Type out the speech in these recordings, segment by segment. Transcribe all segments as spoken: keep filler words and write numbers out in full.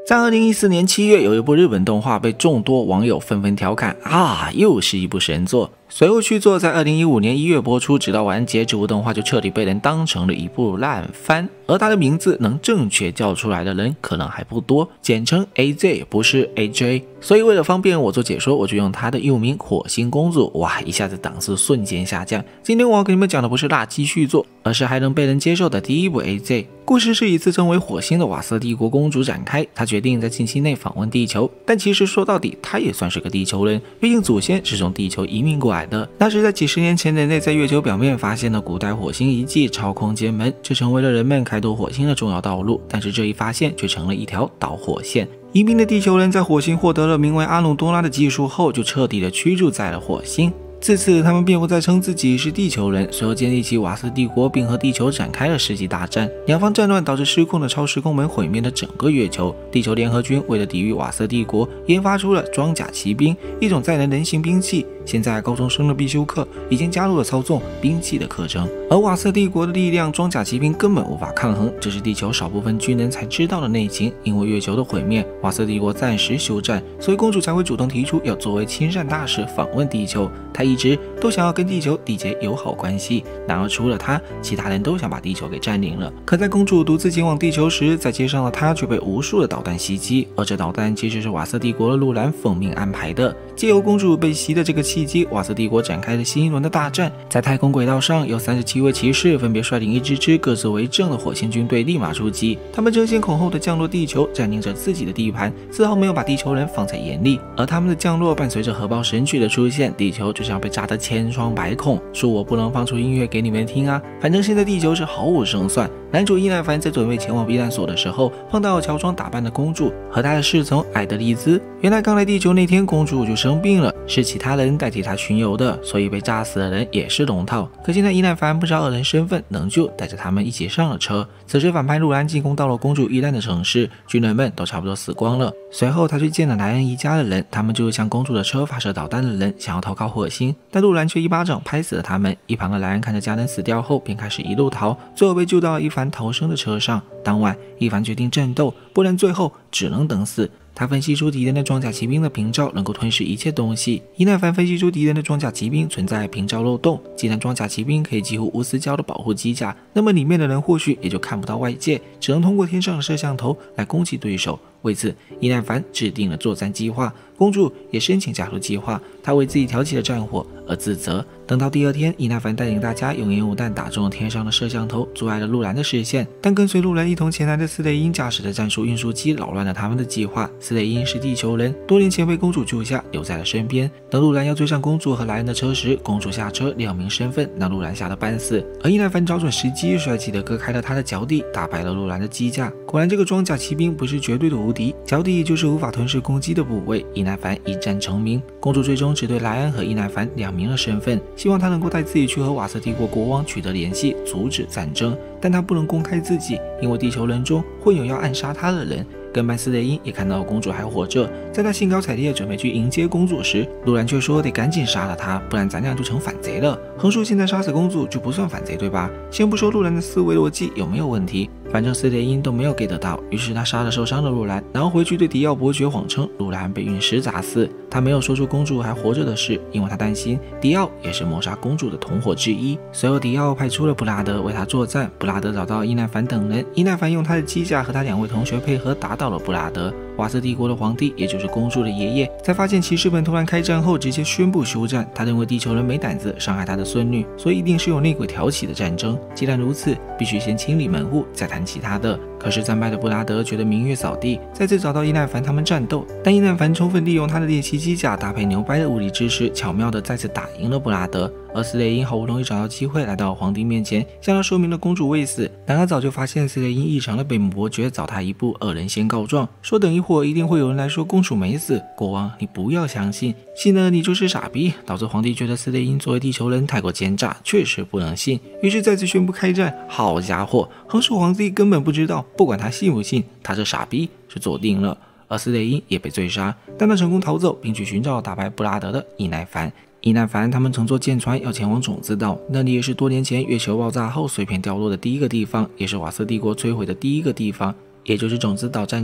在二零一四年七月，有一部日本动画被众多网友纷纷调侃啊，又是一部神作。随后续作在二零一五年一月播出，直到完结，这部动画就彻底被人当成了一部烂番。而它的名字能正确叫出来的人可能还不多，简称 A Z 不是 A J。所以为了方便我做解说，我就用它的幼名火星公主。哇，一下子档次瞬间下降。今天我要给你们讲的不是垃圾续作，而是还能被人接受的第一部 A Z。故事是以自称为火星的瓦瑟帝国公主展开，她决定在近期内访问地球，但其实说到底，她也算是个地球人，毕竟祖先是从地球移民过来的。那是在几十年前，人类在月球表面发现了古代火星遗迹超空间门，这成为了人们开拓火星的重要道路。但是这一发现却成了一条导火线。移民的地球人在火星获得了名为阿努多拉的技术后，就彻底的居住在了火星。自此，他们便不再称自己是地球人，随后建立起瓦斯帝国，并和地球展开了世纪大战。两方战乱导致失控的超时空门毁灭了整个月球。地球联合军为了抵御瓦斯帝国，研发出了装甲骑兵，一种载人人形兵器。现在高中生的必修课已经加入了操纵兵器的课程，而瓦瑟帝国的力量，装甲骑兵根本无法抗衡，这是地球少部分军人才知道的内情。因为月球的毁灭，瓦瑟帝国暂时休战，所以公主才会主动提出要作为亲善大使访问地球。她一直都想要跟地球缔结友好关系，然而除了她，其他人都想把地球给占领了。可在公主独自前往地球时，在街上的她却被无数的导弹袭击，而这导弹其实是瓦瑟帝国的路兰奉命安排的。借由公主被袭的这个契机，瓦瑟帝国展开了新一轮的大战。在太空轨道上，有三十七位骑士分别率领一支支各自为政的火星军队立马出击，他们争先恐后的降落地球，占领着自己的地盘，丝毫没有把地球人放在眼里。而他们的降落伴随着核爆神曲的出现，地球就像被炸得千疮百孔。说我不能放出音乐给你们听啊，反正现在地球是毫无胜算。男主伊奈凡在准备前往避难所的时候，碰到了乔装打扮的公主和她的侍从艾德丽兹。原来刚来地球那天，公主就生病了，是其他人代替她巡游的，所以被炸死的人也是龙套。可现在伊奈凡不知道二人身份，能救带着他们一起上了车。此时反派路兰进攻到了公主遇难的城市，军人们都差不多死光了。随后他去见了莱恩一家的人，他们就是向公主的车发射导弹的人，想要投靠火星，但路兰却一巴掌拍死了他们。一旁的莱恩看着家人死掉后，便开始一路逃，最后被救到了伊凡逃生的车上。当晚伊凡决定战斗，不然最后只能等死。他分析出敌人的装甲骑兵的屏障能够吞噬一切东西。伊奈凡分析出敌人的装甲骑兵存在屏障漏洞，既然装甲骑兵可以几乎无死角的保护机甲，那么里面的人或许也就看不到外界，只能通过天上的摄像头来攻击对手。为此，伊奈凡制定了作战计划，公主也申请加入计划，她为自己挑起了战火而自责。等到第二天，伊奈凡带领大家用烟雾弹打中了天上的摄像头，阻碍了路兰的视线。但跟随路兰一同前来的斯雷因驾驶的战术运输机扰乱了他们的计划。斯雷因是地球人，多年前被公主救下，留在了身边。等路兰要追上公主和莱恩的车时，公主下车亮明身份，让路兰吓得半死。而伊奈凡找准时机，帅气的割开了他的脚底，打败了路兰的机架。果然，这个装甲骑兵不是绝对的无敌，脚底就是无法吞噬攻击的部位。伊奈凡一战成名，公主最终只对莱恩和伊奈凡两名了身份，希望他能够带自己去和瓦瑟帝国国王取得联系，阻止战争。但他不能公开自己，因为地球人中会有要暗杀他的人。跟班斯雷因也看到公主还活着，在他兴高采烈准备去迎接公主时，路兰却说得赶紧杀了她，不然咱俩就成反贼了。横竖现在杀死公主就不算反贼，对吧？先不说路兰的思维逻辑有没有问题，反正斯雷因都没有 get 到，于是他杀了受伤的路兰，然后回去对迪奥伯爵谎称路兰被陨石砸死。他没有说出公主还活着的事，因为他担心迪奥也是谋杀公主的同伙之一。随后迪奥派出了布拉德为他作战，布拉德找到伊奈凡等人，伊奈凡用他的机甲和他两位同学配合打倒了布拉德。瓦瑟帝国的皇帝，也就是公主的爷爷，在发现骑士们突然开战后，直接宣布休战。他认为地球人没胆子伤害他的孙女，所以一定是有内鬼挑起的战争。既然如此，必须先清理门户，再谈其他的。可是战败的布拉德觉得明月扫地，再次找到伊奈凡他们战斗，但伊奈凡充分利用他的猎奇机甲搭配牛掰的物理知识，巧妙的再次打赢了布拉德。而斯雷因好不容易找到机会来到皇帝面前，向他说明了公主未死。然而早就发现斯雷因异常的贝姆伯爵早他一步，二人先告状，说等一会儿一定会有人来说公主没死。国王，你不要相信，信了你就是傻逼。导致皇帝觉得斯雷因作为地球人太过奸诈，确实不能信，于是再次宣布开战。好家伙，横竖皇帝根本不知道，不管他信不信，他这傻逼是坐定了。而斯雷因也被追杀，但他成功逃走，并去寻找打败布拉德的伊奈凡。伊奈凡他们乘坐舰船要前往种子岛，那里也是多年前月球爆炸后碎片掉落的第一个地方，也是瓦瑟帝国摧毁的第一个地方，也就是种子岛战争。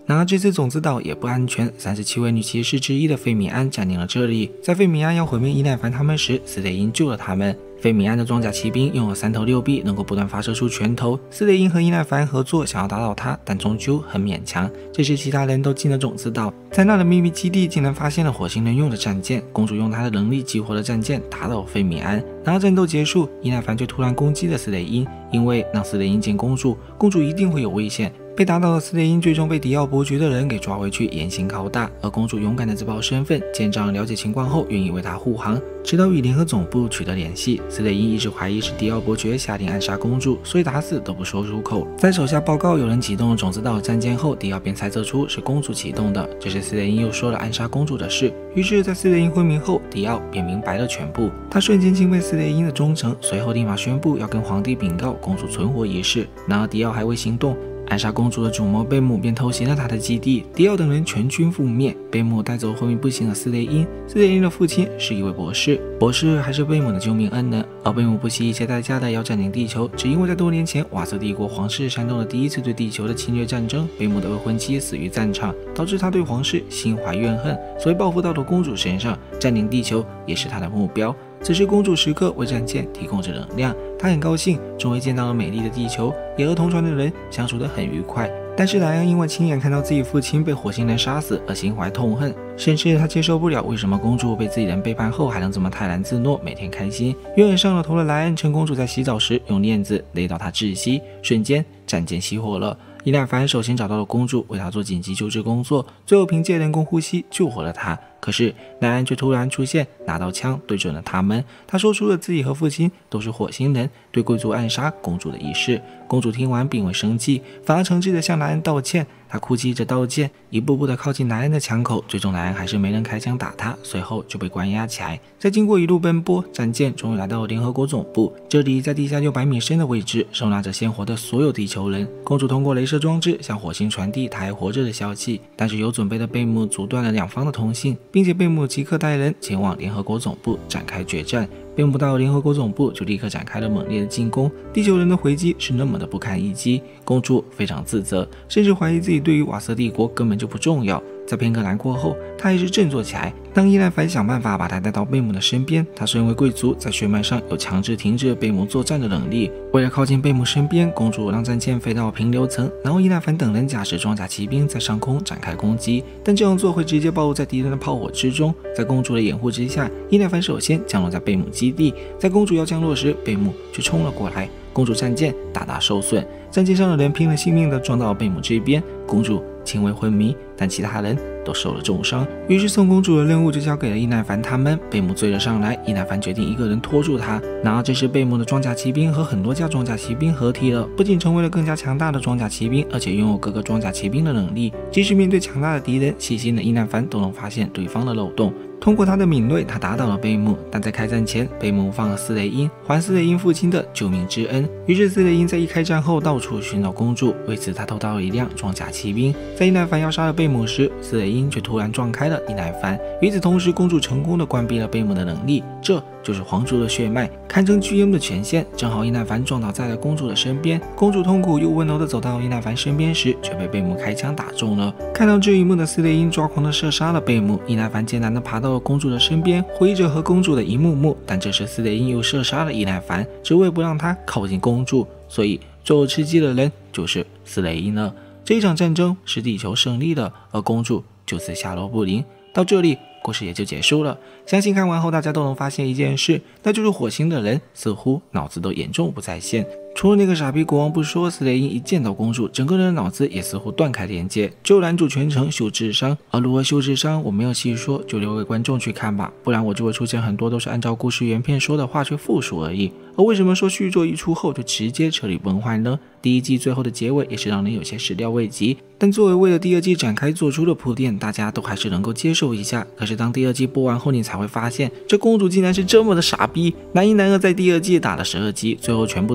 然而这次种子岛也不安全，三十七位女骑士之一的费米安占领了这里。在费米安要毁灭伊奈凡他们时，斯雷因救了他们。费米安的装甲骑兵拥有三头六臂，能够不断发射出拳头。斯雷因和伊奈凡合作，想要打倒他，但终究很勉强。这时，其他人都进了种子岛，在那的秘密基地竟然发现了火星人用的战舰。公主用她的能力激活了战舰，打倒费米安。然而战斗结束，伊奈凡却突然攻击了斯雷因，因为让斯雷因见公主，公主一定会有危险。被打倒的斯雷因最终被迪奥伯爵的人给抓回去严刑拷打，而公主勇敢的自曝身份，舰长了解情况后愿意为她护航，直到与联合总部取得联系。斯雷因一直怀疑是迪奥伯爵下令暗杀公主，所以打死都不说出口。在手下报告有人启动了种子岛战舰后，迪奥便猜测出是公主启动的，这时斯雷因又说了暗杀公主的事。于是，在斯雷因昏迷后，迪奥便明白了全部。他瞬间钦佩斯雷因的忠诚，随后立马宣布要跟皇帝禀告公主存活一事。然而迪奥还未行动，暗杀公主的主谋贝姆便偷袭了他的基地，迪奥等人全军覆灭。贝姆带走昏迷不醒的斯雷因，斯雷因的父亲是一位博士，博士还是贝姆的救命恩人。而贝姆不惜一切代价的要占领地球，只因为在多年前瓦瑟帝国皇室煽动了第一次对地球的侵略战争，贝姆的未婚妻死于战场，导致他对皇室心怀怨恨，所以报复到了公主身上，占领地球也是他的目标。此时公主时刻为战舰提供着能量，她很高兴终于见到了美丽的地球，也和同船的人相处得很愉快。但是莱恩因为亲眼看到自己父亲被火星人杀死而心怀痛恨，甚至他接受不了为什么公主被自己人背叛后还能这么泰然自若，每天开心。永远上了头的莱恩趁公主在洗澡时用链子勒到她窒息，瞬间战舰熄火了。伊奈凡首先找到了公主，为她做紧急救治工作，最后凭借人工呼吸救活了她。可是莱恩却突然出现，拿刀枪对准了他们。他说出了自己和父亲都是火星人，对贵族暗杀公主的一事。公主听完并未生气，反而诚挚地向莱恩道歉。他哭泣着道歉，一步步地靠近莱恩的枪口，最终莱恩还是没人开枪打他，随后就被关押起来。在经过一路奔波，战舰终于来到了联合国总部。这里在地下六百米深的位置，收纳着鲜活的所有地球人。公主通过雷射装置向火星传递她还活着的消息，但是有准备的贝姆阻断了两方的通信，并且贝姆即刻带人前往联合国总部展开决战。贝姆到联合国总部就立刻展开了猛烈的进攻，地球人的回击是那么的不堪一击，公主非常自责，甚至怀疑自己对于瓦瑟帝国根本就不重要。在片刻难过后，他还是振作起来。当伊奈凡想办法把他带到贝姆的身边，他身为贵族，在血脉上有强制停止贝姆作战的能力。为了靠近贝姆身边，公主让战舰飞到平流层，然后伊奈凡等人驾驶装甲骑兵在上空展开攻击，但这样做会直接暴露在敌人的炮火之中。在公主的掩护之下，伊奈凡首先降落在贝姆基地，在公主要降落时，贝姆却冲了过来，公主战舰大大受损，战舰上的人拼了性命的撞到了贝姆这边，公主轻微昏迷，但其他人都受了重伤。于是送公主的任务就交给了伊奈凡他们。贝姆追了上来，伊奈凡决定一个人拖住他。然而这时贝姆的装甲骑兵和很多架装甲骑兵合体了，不仅成为了更加强大的装甲骑兵，而且拥有各个装甲骑兵的能力。即使面对强大的敌人，细心的伊奈凡都能发现对方的漏洞。通过他的敏锐，他打倒了贝姆，但在开战前，贝姆放了斯雷因，还斯雷因父亲的救命之恩。于是斯雷因在一开战后到处寻找公主，为此他偷到了一辆装甲骑兵。在伊奈凡要杀了贝姆时，斯雷因却突然撞开了伊奈凡。与此同时，公主成功的关闭了贝姆的能力，这就是皇族的血脉，堪称巨婴的权限。正好伊奈凡撞倒在了公主的身边，公主痛苦又温柔的走到伊奈凡身边时，却被贝姆开枪打中了。看到这一幕的斯雷因抓狂的射杀了贝姆，伊奈凡艰难的爬到了公主的身边，回忆着和公主的一幕幕。但这时斯雷因又射杀了伊奈凡，只为不让他靠近公主，所以最后吃鸡的人就是斯雷因了。这一场战争是地球胜利了，而公主就此下落不明。到这里故事也就结束了。相信看完后大家都能发现一件事，那就是火星的人似乎脑子都严重不在线。除了那个傻逼国王不说，斯雷因一见到公主，整个人的脑子也似乎断开连接，只有男主全程秀智商。而如何秀智商我没有细说，就留给观众去看吧，不然我就会出现很多都是按照故事原片说的话却复述而已。而为什么说续作一出后就直接彻底崩坏呢？第一季最后的结尾也是让人有些始料未及，但作为为了第二季展开做出的铺垫，大家都还是能够接受一下。可是当第二季播完后，你才会发现这公主竟然是这么的傻逼，男一男二在第二季打了十二集，最后全部都伤残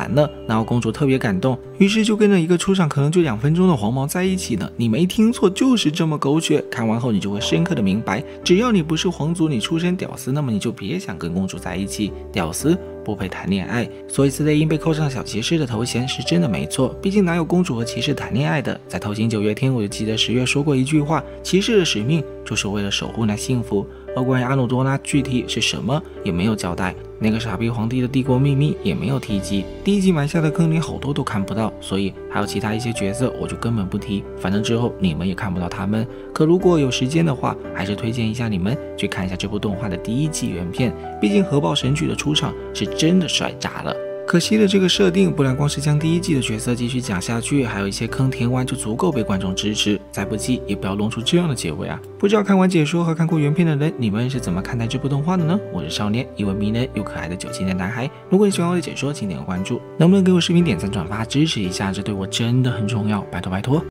谈呢？然后公主特别感动，于是就跟着一个出场可能就两分钟的黄毛在一起呢。你没听错，就是这么狗血。看完后你就会深刻的明白，只要你不是皇族，你出身屌丝，那么你就别想跟公主在一起。屌丝不配谈恋爱，所以斯雷因被扣上小骑士的头衔是真的没错，毕竟哪有公主和骑士谈恋爱的？在偷情九月天，我就记得十月说过一句话，骑士的使命就是为了守护那幸福，而关于阿努多拉具体是什么也没有交代，那个傻逼皇帝的帝国秘密也没有提及，第一集埋下的坑你好多都看不到，所以还有其他一些角色我就根本不提，反正之后你们也看不到他们。可如果有时间的话，还是推荐一下你们去看一下这部动画的第一季原片，毕竟核爆神曲的出场是真的帅炸了。可惜的这个设定，不然光是将第一季的角色继续讲下去，还有一些坑填完就足够被观众支持，再不济也不要弄出这样的结尾啊！不知道看完解说和看过原片的人，你们是怎么看待这部动画的呢？我是少年，一位迷人又可爱的九七年男孩。如果你喜欢我的解说，请点个关注，能不能给我视频点赞转发支持一下？这对我真的很重要，拜托拜托！